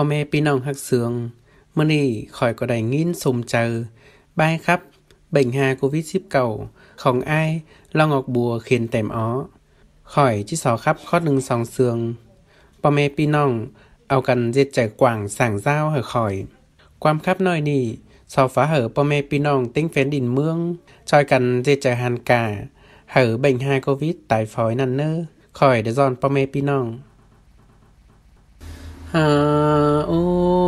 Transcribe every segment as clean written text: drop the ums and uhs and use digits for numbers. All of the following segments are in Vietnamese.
พ่อแม่พี่น้องฮักเสืองมื้อนี้ข้อยก็ได้ยินสมเจอบายครับเบ่งหาโควิด19ของอ้ายลองออกบัวเขียนเต็มอ้อข้อยที่สอครับข้อ1 2เสืองพ่อแม่พี่น้องเอากันเจ็ดใจกว้างสั่งเจ้าเหอะข้อยความครับน้อยนี่สอฟ้าเหอะพ่อแม่พี่น้องติ้งแฟนดินเมืองช่วยกันเจ็ดใจหันกาเหอะเบ่งหาโควิดตายฝอยนั่นเน้อข้อยได้สอนพ่อแม่พี่น้องโอ้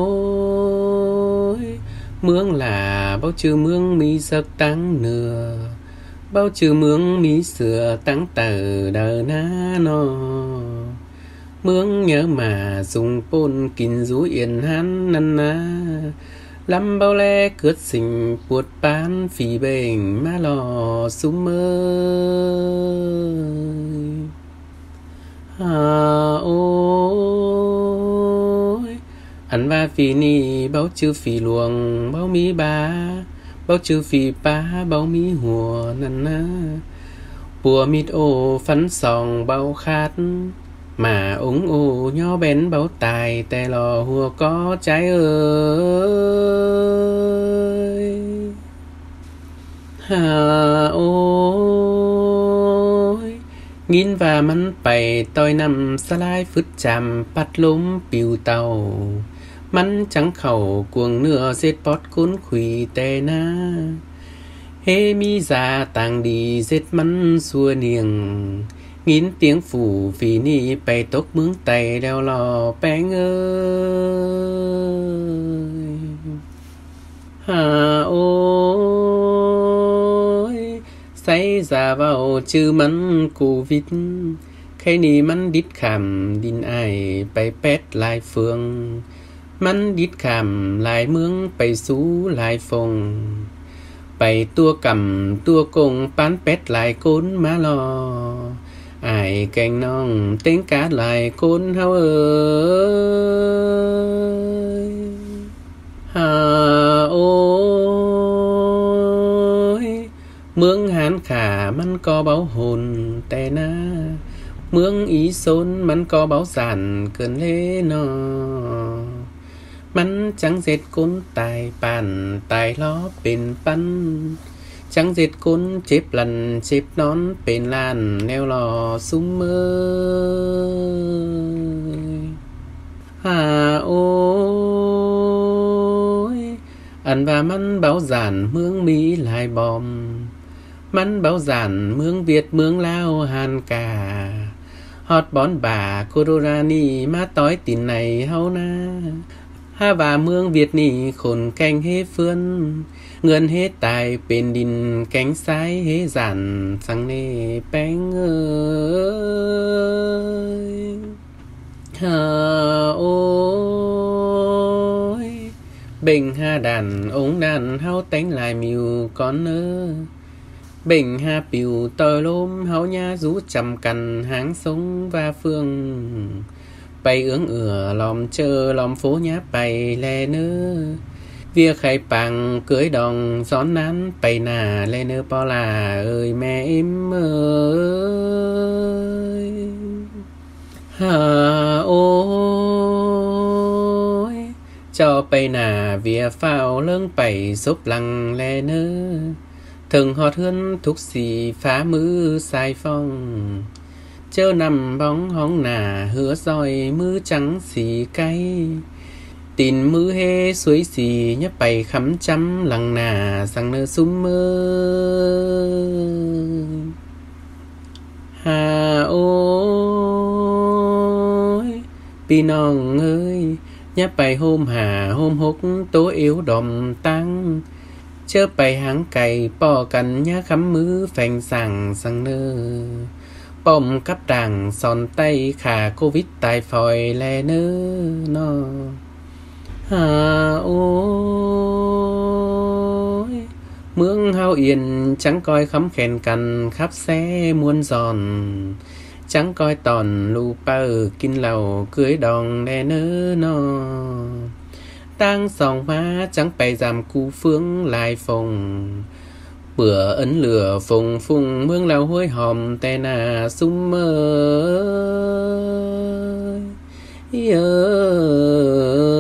ยเมืองlà bao trừ mương mi sắc tăng nửa bao trừ mương mi sửa tăng tờ đờ na no mương nhớ mà dùng pôn kín rú yên hắn năn na lắm bao le cướt sinh buột bán phì bềnh má lò súng ôi anh va phì ni bao chữ phì luồng bao mi ba bao chữ phì ba bao mi hùa năn na bùa mít ô phấn sòng bao khát mà ống ô nhỏ bén bao tài tè lò hùa có trái ơi ôi nghìn và mắn bày tôi nằm xa lai phứt chạm bắt lốm piu tàu mắn trắng khẩu cuồng nửa giết bót cún khủy tè na hê mi già tàng đi giết mắn xua niềng nghìn tiếng phủ vì ni bày tốc mướng tay đeo lò bén ơi ôi say già vào chữ mắn Covid khi ni mắn đít khảm đin ai bày pét lại phương mắn đít khảm lại mướng bày xú lại phồng bày tua cầm tua cùng bán pét lại cốn má lò ai cành nong tiếng cá lại côn hao ơi ôi mương hán khả mắn có báo hồn tè na mương ý xôn mắn có báo giản cơn lê nò mắn trắng dệt côn tài bàn tài ló bền bắn trắng dệt côn chếp lần chếp nón bền lan neo lò súng ôi ăn và mắn báo giản mương Mỹ lại bom mắn báo giản mương Việt mương Lao Hàn cả hot bón bà Cororani má tối tin này hâu na ha và mương Việt nì khổn canh hế phương ngân hết tài bên đìn cánh sái hế giản sang nê bánh ơi ôi bình ha đàn ống đàn hao tánh lại miu con nơ bình ha piu tòi lôm hao nha rú chầm cằn háng sống va phương bay ướng lòm chờ lòm phố nhá bay lè nơ việc khai bằng cưới đòn gión nán bay nà lè nơ po là ơi mẹ em ơi ôi cho bay nà vía phao lưng bay xốp lăng lè nơ thường hot hơn thúc xì phá mứ sai phong chớ nằm bóng hóng nà hứa roi mưa trắng xì cay tin mưa hê suối xì nhấp bày khắm chăm lằng nà sang nơ súng mơ ôi pi nong ơi nhấp bày hôm hà hôm húc tố yếu đòm tăng chớ bày háng cày bò cằn nhá khắm mứ phèn sàng sang nơ bom cắp đàng son tay khả Covid tài phòi lè nơ no ôi mương hao yên chẳng coi khắm khen cằn khắp xe muôn giòn chẳng coi tòn lù bơ kinh lầu cưới đòn lè nơ no tăng sòng má chẳng bày giảm cú phương lại phòng bữa ấn lửa phùng phùng mương lao hôi hòm tè nà súng mơ ơi